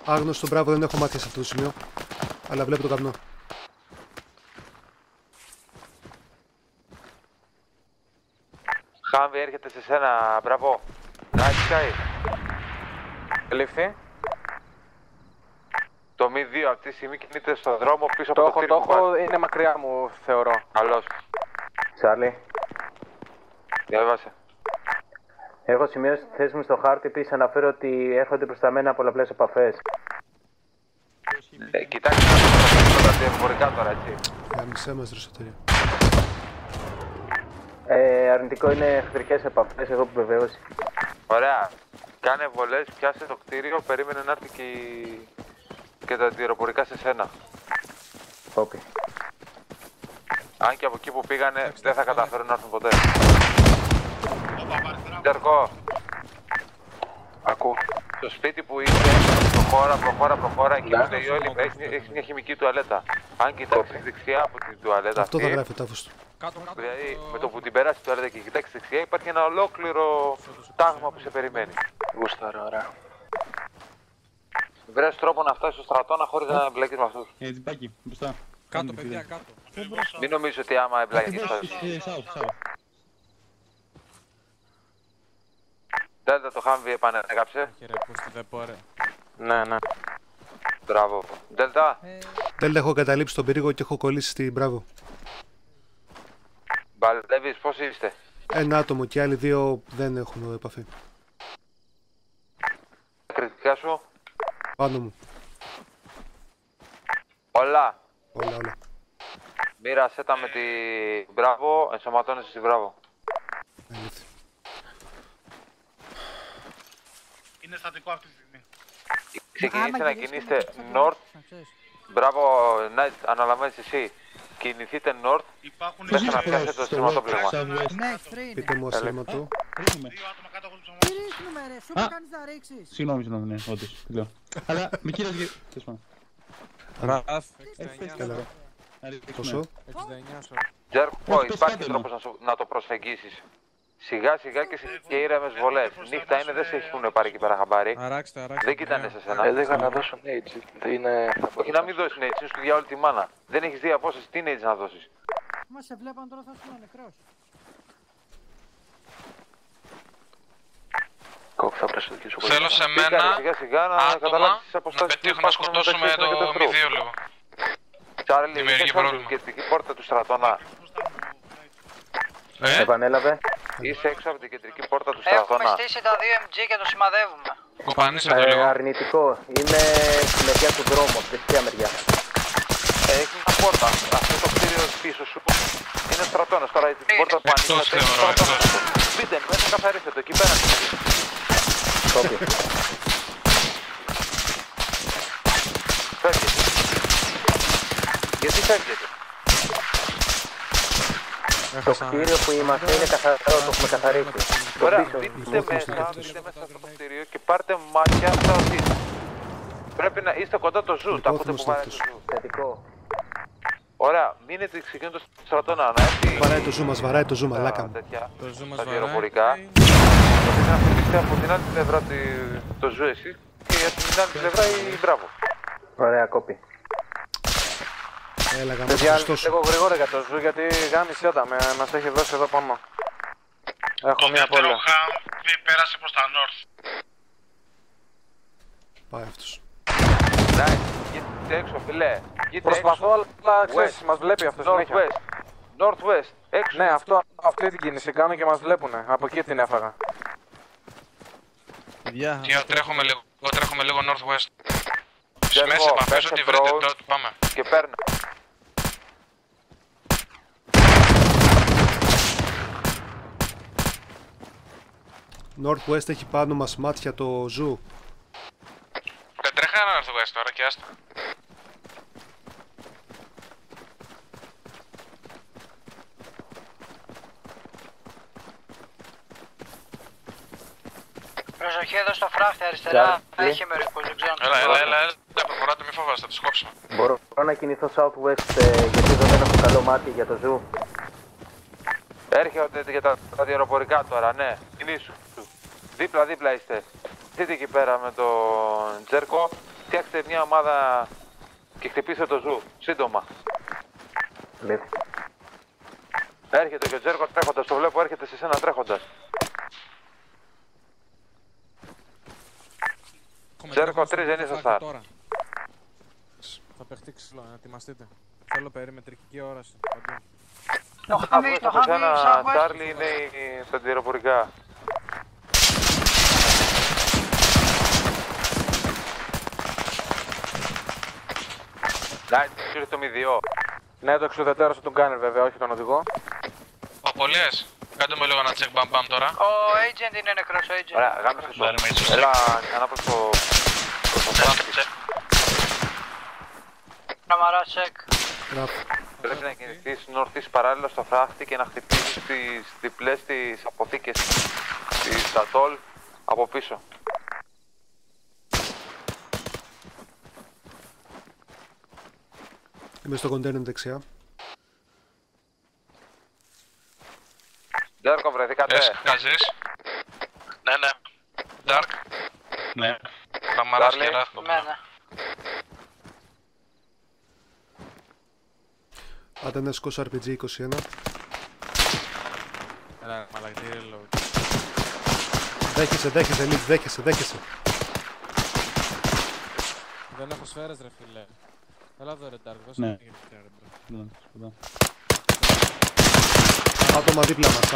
Άγνωστο, μπράβο, δεν έχω μάτια σε αυτό το σημείο. Αλλά βλέπω το καπνό. Χάμβι έρχεται σε σένα, μπράβο. Nice sky. Λήφθη. Το μη 2 αυτή τη στιγμή κινείται στον δρόμο πίσω από το κτίριο. Το έχω, είναι μακριά μου θεωρώ. Καλώς. Τσάρλι. Διαβάσε. Έχω σημειώσει τη θέση μου στο χάρτη. Επίσης αναφέρω ότι έρχονται προς τα μένα πολλαπλές επαφές. Κοιτάξτε να το διαφορικά τώρα, έτσι. Γάμισέ μας, ρε Σωτήρη. Αρνητικό είναι εχθρικές επαφές, έχω επιβεβαίωση. Ωραία. Κάνε βολές, πιάσε το κτίριο, περίμενε να έρθει και τα αεροπορικά σε σένα. Κόπη. Αν και από εκεί που πήγανε δεν θα καταφέρουν να έρθουν ποτέ. Τερκό. Ακούω. Στο σπίτι που είσαι, προχώρα, εκεί που είναι όλοι, έχει μια χημική τουαλέτα. Αν κοιτάξεις δεξιά από την τουαλέτα Αυτό θα αυτή, γράφει ο τάφος του. δηλαδή με το που την περάσει η τουαλέτα και κοιτάξεις δεξιά, υπάρχει ένα ολόκληρο τάγμα που σε περιμένει. Γούσταρο, ωραία. Βρες τρόπο να φτάσεις στο στρατόνα χωρίς να εμπλέκεις με αυτούς. Τζιπάκι, μπροστά. Κάτω, παιδιά, κάτω. Μην νομίζεις ότι άμα εμπλέκεις θα... South. Δέλτα το Χάμβι επανέγραψε. Ναι. Μπράβο. Δέλτα. Τέλτα, έχω καταλήψει τον πυρήγο και έχω κολλήσει στην μπράβο. Μπαλεύεις, πώς είστε? Ένα άτομο και οι άλλοι δύο δεν έχουν επαφή. Κριτικά σου. Πάνω μου. Όλα. Όλα. Μοίρασέ τα με τη Μπράβο, ενσωματώνεσαι στη Μπράβο. Αλήθεια. Είναι στατικό αυτή τη στιγμή. Ξεκινήστε να κινείστε North. Μπράβο, Night, αναλαμβάνεις εσύ. Κινηθείτε North μέχρι να πιάσετε το σειρματόπλευμα. Πείτε μου ασύρματο. Δύο άτομα κάτω από το ψωμί. Συγγνώμη, ναι, όντως. Λέω. Αλλά με κύριε. Ραφ, Έλα. Πόσο? Τζέρκο, υπάρχει τρόπος να το προσεγγίσεις. Σιγά σιγά και ήρεμες βολές. Νύχτα είναι, δεν σε έχουν πάρει εκεί πέρα χαμπάρι. Δεν κοιτάνε σε σένα. Έλεγα να δώσω nades. Όχι να μην δώσεις nades, είναι σου διάολη τη μάνα. Δεν έχεις δει απόσταση, τι nades να δώσεις. Μα σε βλέπαν τώρα θα σου είναι νεκρός. Θέλω σε μένα άτομα να πετύχουν να σκοτώσουμε το μηδίο λίγο. Τσάρλι, είσαι έξω από την κεντρική πόρτα του στρατόνα. Επανέλαβε. Είσαι έξω από την κεντρική πόρτα του στρατόνα. Έχουμε στήσει τα 2 MG και το σημαδεύουμε. Κοπανίστε το λίγο. Αρνητικό. Είμαι στη μεριά του δρόμου, στη δεξιά μεριά. Έχει μια πόρτα. Αυτό το κτίριο πίσω σου είναι στρατόνας. Τώρα την πόρτα που ανοίγει είναι στρατόνας. Μπείτε μέσα, καθαρίστε το. Εκεί πέρα. Κόπη. Φεύγετε. Γιατί φεύγετε? Το κτίριο που είμαστε είναι καθαρό, το έχουμε καθαρίσει. Ωραία, μπείτε μέσα στο κτίριο και πάρτε μάτια στα οδείς. Πρέπει να είστε κοντά το ζου, τα ακούτε που βαράει το ζου. Θετικό. Ωραία, μείνετε ξεκινώντας στο στρατόνα να έρθει. Βαράει το ζου μας, βαράει το ζου, μαλάκα μου. Το ζου μας Τα βαράει. αεροπορικά. Πρέπει να χτυπήσετε από την άλλη πλευρά το ζου εσύ και από την άλλη πλευρά η Μπράβο. Ωραία, κόπη. Έλα, γαμώ, Παιδιά, ωστόσο. λίγο γρήγορα για το ζου γιατί γάμισε όταν μας έχει δώσει εδώ πάνω. Έχω μια Δεύτερο πόλη. Χάμβι πέρασε προς τα north. Πάει αυτός. Ναι, βγείτε έξω φιλέ. Προσπαθώ αλλά ξέρεις, μας βλέπει αυτό συνέχεια. Northwest, έξω. Ναι, αυτή την κίνηση κάνω και μας βλέπουνε. Από εκεί την έφαγα. Τρέχουμε λίγο northwest. Στις Τζέρκο, μέσεις επαφές πέσε ό,τι βρείτε drone τότε πάμε. Και παίρνω. Northwest έχει πάνω μας μάτια το ζου. Τρέχα ένα northwest τώρα και άστα. Προσοχή εδώ στο φράχτη αριστερά. Έχει μερικούς, δεν ξέρω. Έλα, προχωράτε, μη φοβάστε, θα τους κόψουμε. Μπορώ να κινηθώ southwest γιατί εδώ δεν έχω καλό μάτι για το ζου. Έρχονται για τα αεροπορικά τώρα, ναι. Κινήσου. Δίπλα είστε. Δείτε εκεί πέρα με τον Τζέρκο. Φτιάξτε μια ομάδα και χτυπήστε το ζου. Σύντομα. Έρχεται και ο Τζέρκο τρέχοντας, το βλέπω, έρχεται σε σένα τρέχοντας. Τζέρκο 3 δεν είσαι στάρ. Θα παιχτεί ξύλο, να ετοιμαστείτε. Θέλω περιμετρική όραση. Το χάμι, Τσάρλι είναι στα αντιεροπορικά. Ναι, το μηδιό. Ναι, το εξουδετέρωσε τον Γκάνερ βέβαια, όχι τον οδηγό. Ο Πολιές, κάντε μου λίγο ένα check bam bam τώρα. Ο agent είναι νεκρός, ο agent. Ωραία, γάμισε στο. Έλα, ξανά προς το φράχτη. Καμαρά, check. Πρέπει να κινηθείς νορθείς παράλληλα στο φράχτη και να χτυπήσεις τις διπλές τις αποθήκες της Ατόλ από πίσω. Είμαι στο κοντέινερ δεξιά. Ντάρκο, βρεθήκατε. Καζής. Ναι. Ντάρκ. Ναι. Καμαράς και ράχτο. Ναι. Άντε να σκόσω RPG 21. Έλα, μαλακτήρι λόγω. Δέχεσαι, Elite, δέχεσαι. Δεν έχω σφαίρες ρε φίλε. Έλα εδώ ρε Dark, δώσε Ναι. μια ρε μπρο. Άτομα δίπλα μας.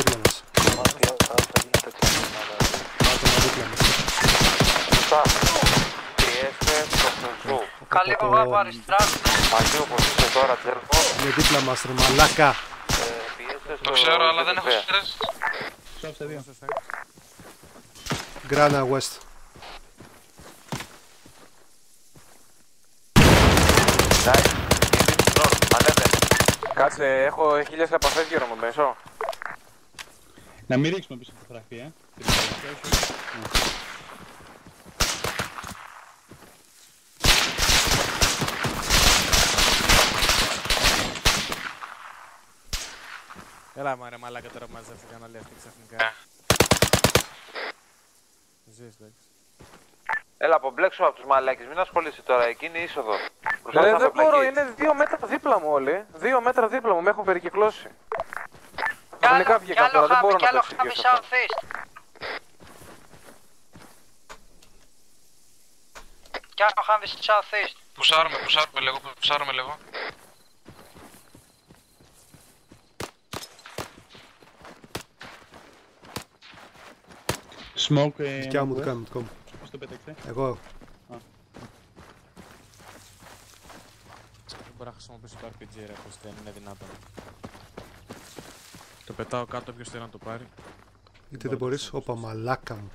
Πιέστε στο ζου. Καλή που βάβω αριστερά. Μαζί όπως είσαι τώρα, Τζέρκο. Είναι δίπλα μας ρε μαλάκα. Πιέστε στο. Το ξέρω, αλλά δεν έχω σφαίρες. Σώψε δύο. Γκράνα West. Κάτσε, έχω 1000 επαφές γύρω μου μέσω. Να μην ρίξουμε πίσω από το φράχτη, Έλα μωρέ μαλάκα τώρα που μαζεύτηκαν όλοι αυτοί ξαφνικά. Ζεις εντάξει. Έλα, απομπλέξω από τους μαλάκες, μην ασχολείσαι τώρα, εκείνη η είσοδος. Δεν μπορώ, είναι 2 μέτρα δίπλα μου όλοι. 2 μέτρα δίπλα μου, με έχουν περικυκλώσει. Ξαφνικά βγήκαν τώρα, δεν μπορώ να το εξηγήσω αυτό. Κι άλλο χάμι southeast. Πουσάρουμε λίγο. Smoke. Δικιά μου. Πώς το πέταξε? Εγώ. Δεν μπορώ να χρησιμοποιήσω το RPG ρε, πως δεν είναι δυνατόν. Το πετάω κάτω, ποιος θέλει να το πάρει. Γιατί δεν μπορείς, όπα μαλάκα μου.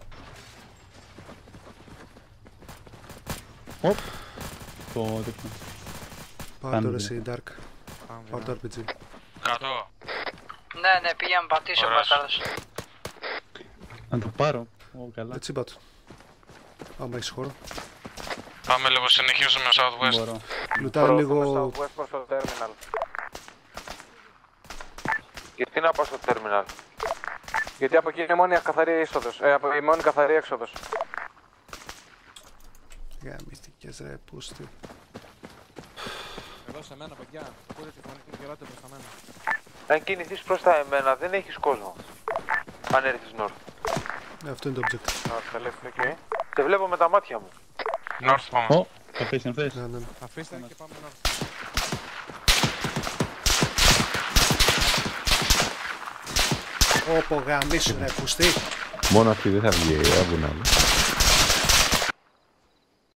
Οπ. Το τέτοιο. Πάρ' το ρε εσύ Dark. Πάρ' το RPG. Κάτω. Ναι, πήγαμε πατήσω ο μπαστάρδος. Να το πάρω. Καλά. Έτσι μπάτω. Άμα έχεις χώρο. Πάμε λίγο, συνεχίζουμε Southwest. Μπορώ. Λουτάρω λίγο. Southwest προς το terminal. Γιατί να πάω στο terminal? Γιατί από εκεί είναι η μόνη καθαρή είσοδος. Η μόνη καθαρή έξοδος. Γαμίστηκες ρε πούστη. Εδώ σε μένα παιδιά, ακούτε τη φωνή του και ελάτε προς τα μένα. Αν κινηθείς προς τα εμένα δεν έχεις κόσμο. Αν έρθεις north. Αυτό είναι το objective. Okay. Σε βλέπω με τα μάτια μου. North πάμε. Ω, θα πέσει να θες. Ναι. Αφήστε και πάμε να. Όπο γαμίσου ρε πουστή. Μόνο αυτή δεν θα βγει, έβγουν άλλοι.